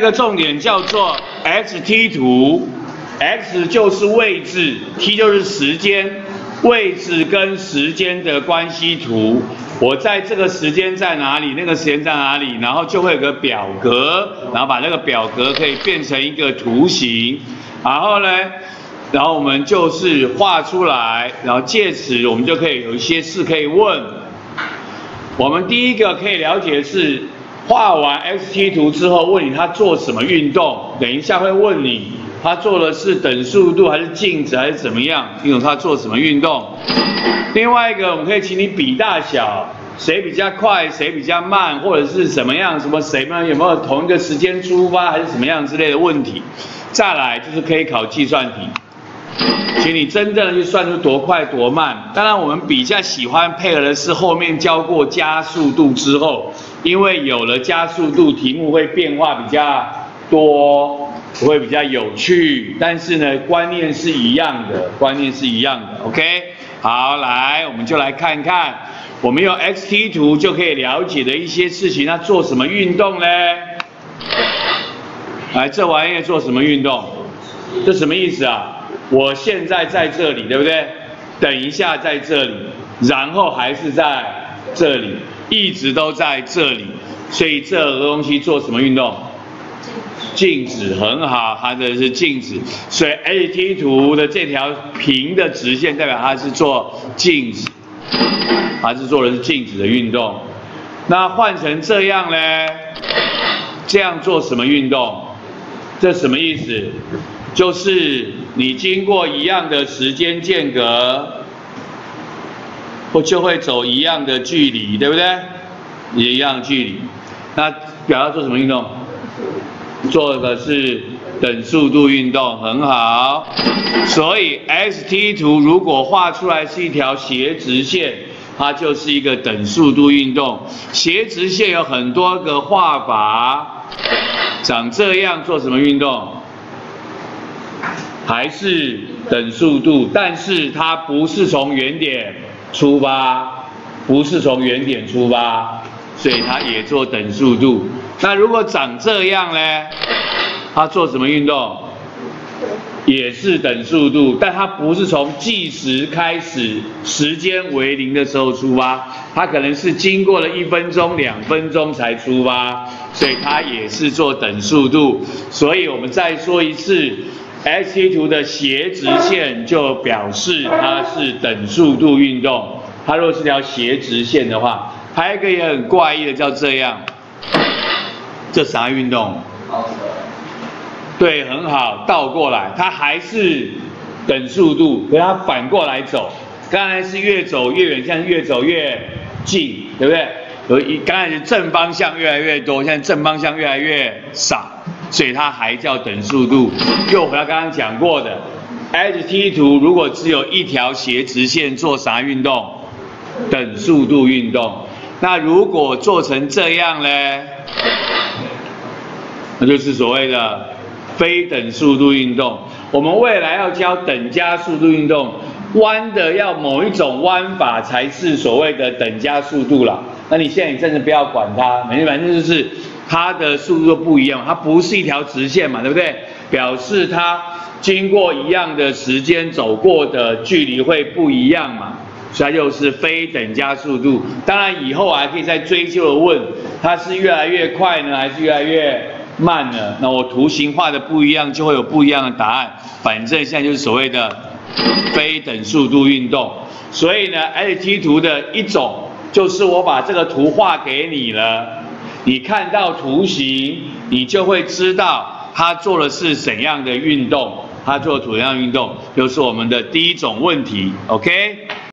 个重点叫做 xt 图 ，x 就是位置 ，t 就是时间，位置跟时间的关系图。我在这个时间在哪里，那个时间在哪里，然后就会有个表格，然后把那个表格可以变成一个图形，然后呢，然后我们就是画出来，然后借此我们就可以有一些事可以问。我们第一个可以了解的是，画完 xt 图之后，问你他做什么运动，等一下会问你他做的是等速度还是静止还是怎么样，因为他做什么运动。另外一个，我们可以请你比大小，谁比较快，谁比较慢，或者是怎么样，什么谁们有没有同一个时间出发，还是怎么样之类的问题。再来就是可以考计算题。请你真正的去算出多快多慢。当然，我们比较喜欢配合的是后面教过加速度之后，因为有了加速度，题目会变化比较多，会比较有趣。但是呢，观念是一样的，观念是一样的。OK， 好，来，我们就来看看，我们用 xt 图就可以了解的一些事情。那做什么运动呢？来，这玩意做什么运动？这什么意思啊？我现在在这里，对不对？等一下在这里，然后还是在这里，一直都在这里。所以这个东西做什么运动？静止，很好，它的是静止。所以 xt 图的这条平的直线代表它是做静止，它是做的是静止的运动。那换成这样呢？这样做什么运动？这什么意思？就是你经过一样的时间间隔，我就会走一样的距离，对不对？一样的距离。那表要做什么运动？做的是等速度运动，很好。所以 xt 图如果画出来是一条斜直线，它就是一个等速度运动。斜直线有很多个画法，长这样做什么运动？还是等速度，但是它不是从原点出发，不是从原点出发，所以它也做等速度。那如果长这样呢？它做什么运动？也是等速度，但它不是从计时开始，时间为0的时候出发，它可能是经过了1分钟、2分钟才出发，所以它也是做等速度。所以我们再说一次。xt 图的斜直线就表示它是等速度运动，它如果是条斜直线的话，还有一个也很怪异的叫这样，这啥运动？对，很好，倒过来，它还是等速度，可是它反过来走，刚才是越走越远，现在越走越近，对不对？刚才是正方向越来越多，现在正方向越来越少。所以它还叫等速度。又回到刚刚讲过的 xt 图，如果只有一条斜直线做啥运动？等速度运动。那如果做成这样呢？那就是所谓的非等速度运动。我们未来要教等加速度运动，弯的要某一种弯法才是所谓的等加速度啦。那你现在真的不要管它，反正就是它的速度都不一样，它不是一条直线嘛，对不对？表示它经过一样的时间走过的距离会不一样嘛，所以它就是非等加速度。当然以后还可以再追究的问，它是越来越快呢，还是越来越慢呢？那我图形画的不一样，就会有不一样的答案。反正现在就是所谓的非等速度运动。所以呢 xt 图的一种就是我把这个图画给你了。你看到图形，你就会知道他做的是怎样的运动，他做怎样的运动，就是我们的第一种问题 ，OK？